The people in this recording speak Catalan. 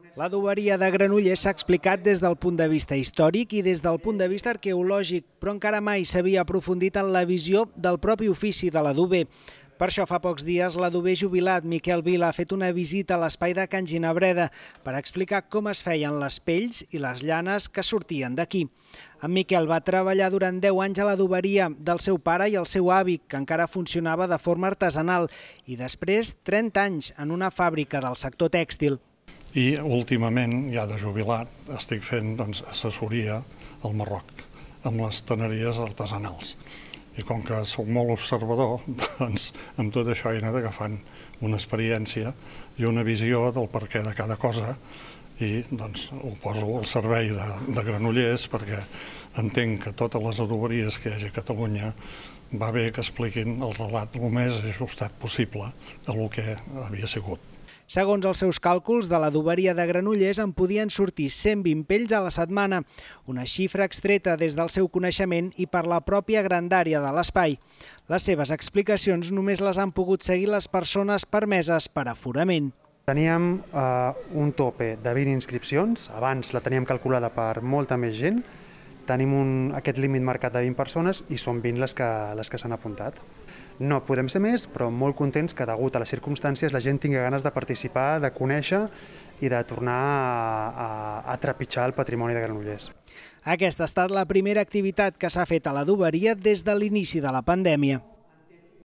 L'adoberia de Granollers s'ha explicat des del punt de vista històric i des del punt de vista arqueològic, però encara mai s'havia aprofundit en la visió del propi ofici de l'adober. Per això fa pocs dies l'adober jubilat Miquel Vila ha fet una visita a l'espai de Can Ginabreda per explicar com es feien les pells i les llanes que sortien d'aquí. En Miquel va treballar durant 10 anys a l'adoberia del seu pare i el seu avi, que encara funcionava de forma artesanal, i després 30 anys en una fàbrica del sector tèxtil. I últimament, ja de jubilat, estic fent assessoria al Marroc amb les teneries artesanals. I com que soc molt observador, amb tot això he anat agafant una experiència i una visió del perquè de cada cosa i ho poso al servei de Granollers perquè entenc que totes les adoberies que hi hagi a Catalunya va bé que expliquin el relat el més ajustat possible a el que havia sigut. Segons els seus càlculs, de l'adoberia de Granollers en podien sortir 120 pells a la setmana, una xifra extreta des del seu coneixement i per la pròpia grandària de l'espai. Les seves explicacions només les han pogut seguir les persones permeses per aforament. Teníem un tope de 20 inscripcions, abans la teníem calculada per molta més gent, tenim aquest límit marcat de 20 persones i són 20 les que s'han apuntat. No podem ser més, però molt contents que, degut a les circumstàncies, la gent tingui ganes de participar, de conèixer i de tornar a trepitjar el patrimoni de Granollers. Aquesta ha estat la primera activitat que s'ha fet a l'adoberia des de l'inici de la pandèmia.